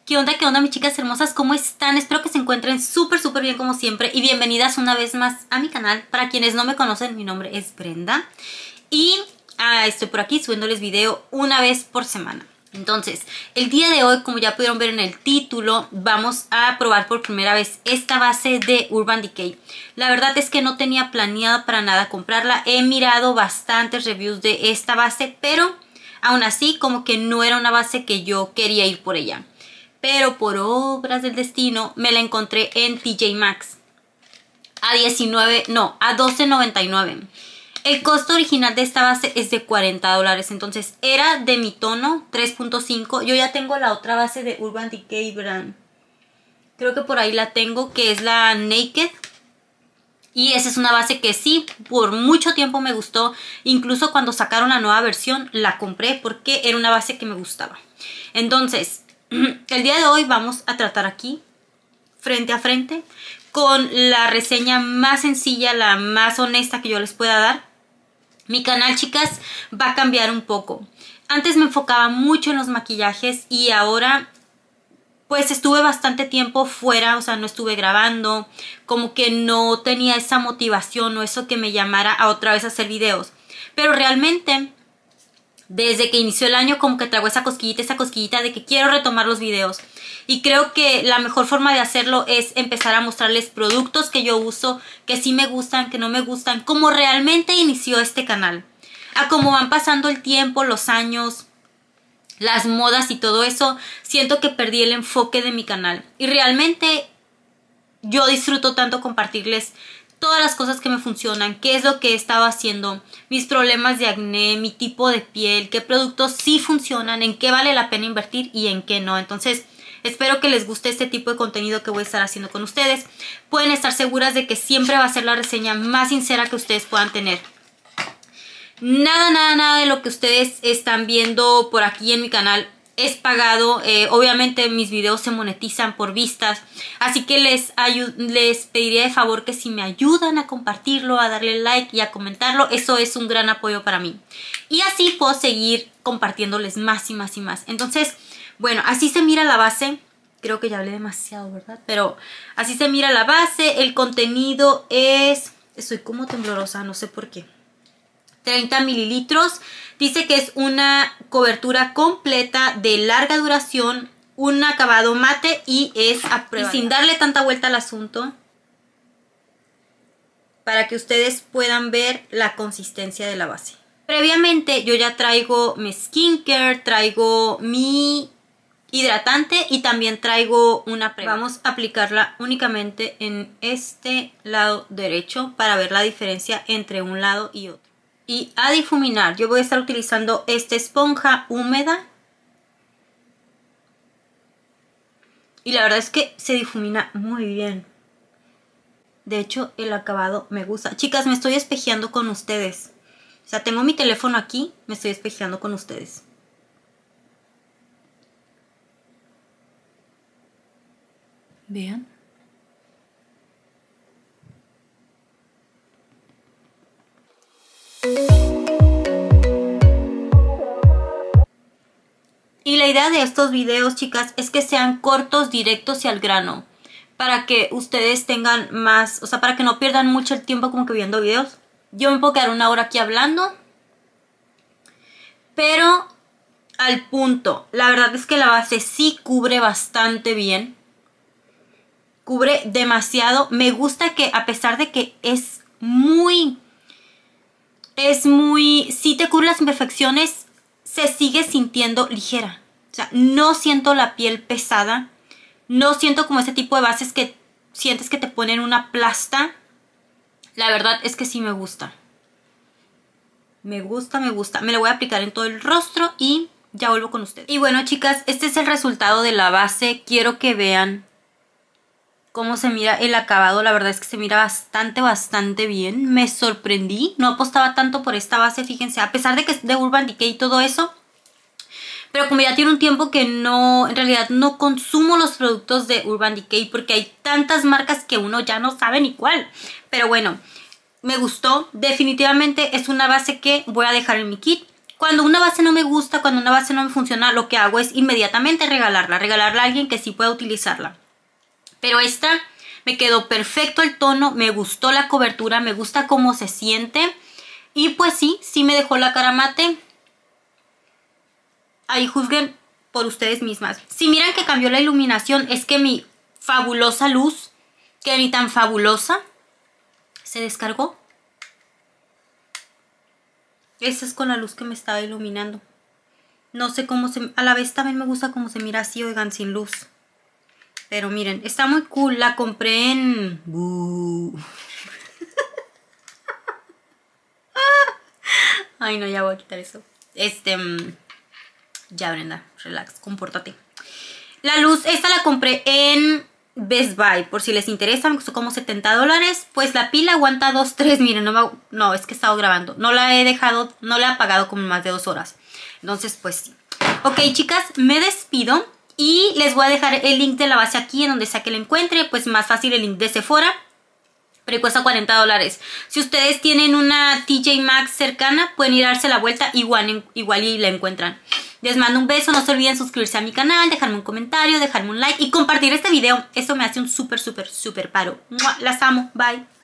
Qué onda mis chicas hermosas? ¿Cómo están? Espero que se encuentren súper bien como siempre y bienvenidas una vez más a mi canal. Para quienes no me conocen, mi nombre es Brenda y estoy por aquí subiéndoles video una vez por semana. Entonces, el día de hoy, como ya pudieron ver en el título, vamos a probar por primera vez esta base de Urban Decay. La verdad es que no tenía planeado para nada comprarla. He mirado bastantes reviews de esta base, pero aún así como que no era una base que yo quería ir por ella. Pero por obras del destino me la encontré en TJ Maxx a $12.99. El costo original de esta base es de $40, entonces era de mi tono 3.5. Yo ya tengo la otra base de Urban Decay Brand. Creo que por ahí la tengo, que es la Naked. Y esa es una base que sí, por mucho tiempo me gustó. Incluso cuando sacaron la nueva versión, la compré porque era una base que me gustaba. Entonces, el día de hoy vamos a tratar aquí, frente a frente, con la reseña más sencilla, la más honesta que yo les pueda dar. Mi canal, chicas, va a cambiar un poco. Antes me enfocaba mucho en los maquillajes y ahora pues estuve bastante tiempo fuera, o sea, no estuve grabando, como que no tenía esa motivación o eso que me llamara a otra vez a hacer videos. Pero realmente, desde que inició el año, como que traigo esa cosquillita de que quiero retomar los videos. Y creo que la mejor forma de hacerlo es empezar a mostrarles productos que yo uso, que sí me gustan, que no me gustan, como realmente inició este canal. A cómo van pasando el tiempo, los años, las modas y todo eso, siento que perdí el enfoque de mi canal. Y realmente yo disfruto tanto compartirles todas las cosas que me funcionan, qué es lo que he estado haciendo, mis problemas de acné, mi tipo de piel, qué productos sí funcionan, en qué vale la pena invertir y en qué no. Entonces, espero que les guste este tipo de contenido que voy a estar haciendo con ustedes. Pueden estar seguras de que siempre va a ser la reseña más sincera que ustedes puedan tener. Nada de lo que ustedes están viendo por aquí en mi canal es pagado. Obviamente mis videos se monetizan por vistas, así que les pediría de favor que si me ayudan a compartirlo, a darle like y a comentarlo, eso es un gran apoyo para mí. Y así puedo seguir compartiéndoles más y más y más. Entonces, bueno, así se mira la base. Creo que ya hablé demasiado, ¿verdad? Pero así se mira la base. El contenido es... Estoy como temblorosa, no sé por qué. 30 mililitros. Dice que es una cobertura completa de larga duración, un acabado mate y es a prueba. Y sin darle tanta vuelta al asunto, para que ustedes puedan ver la consistencia de la base. Previamente yo ya traigo mi skincare, traigo mi hidratante y también traigo una prueba. Vamos a aplicarla únicamente en este lado derecho para ver la diferencia entre un lado y otro. Y a difuminar, yo voy a estar utilizando esta esponja húmeda. Y la verdad es que se difumina muy bien. De hecho, el acabado me gusta. Chicas, me estoy espejeando con ustedes. O sea, tengo mi teléfono aquí, me estoy espejeando con ustedes. Vean. Y la idea de estos videos, chicas, es que sean cortos, directos y al grano. Para que ustedes tengan más, o sea, para que no pierdan mucho el tiempo como que viendo videos. Yo me puedo quedar una hora aquí hablando, pero al punto. La verdad es que la base sí cubre bastante bien. Cubre demasiado. Me gusta que a pesar de que es muy... sí te cubre las imperfecciones, se sigue sintiendo ligera. O sea, no siento la piel pesada. No siento como ese tipo de bases que sientes que te ponen una plasta. La verdad es que sí me gusta. Me gusta. Me la voy a aplicar en todo el rostro y ya vuelvo con ustedes. Y bueno, chicas, este es el resultado de la base. Quiero que vean cómo se mira el acabado. La verdad es que se mira bastante bien. Me sorprendí. No apostaba tanto por esta base, fíjense. A pesar de que es de Urban Decay y todo eso. Pero como ya tiene un tiempo que no... En realidad no consumo los productos de Urban Decay. Porque hay tantas marcas que uno ya no sabe ni cuál. Pero bueno, me gustó. Definitivamente es una base que voy a dejar en mi kit. Cuando una base no me gusta, cuando una base no me funciona, lo que hago es inmediatamente regalarla a alguien que sí pueda utilizarla. Pero esta me quedó perfecto el tono, me gustó la cobertura, me gusta cómo se siente. Y pues sí me dejó la cara mate. Ahí juzguen por ustedes mismas. Si miran que cambió la iluminación, es que mi fabulosa luz, que ni tan fabulosa, se descargó. Esa es con la luz que me estaba iluminando. No sé cómo se... A la vez también me gusta cómo se mira así, oigan, sin luz. Pero miren, está muy cool. La compré en... Ay, no, ya voy a quitar eso. Ya, Brenda, relax, compórtate. La luz, esta la compré en Best Buy, por si les interesa, me costó como $70. Pues la pila aguanta 2-3, miren, no, es que he estado grabando. No la he dejado, no la he apagado como más de 2 horas. Entonces, pues sí. Ok, chicas, me despido y les voy a dejar el link de la base aquí, en donde sea que la encuentre. Pues más fácil el link de Sephora, pero cuesta $40. Si ustedes tienen una TJ Maxx cercana, pueden ir a darse la vuelta, igual y la encuentran. Les mando un beso, no se olviden suscribirse a mi canal, dejarme un comentario, dejarme un like y compartir este video. Eso me hace un súper paro. ¡Mua! Las amo, bye.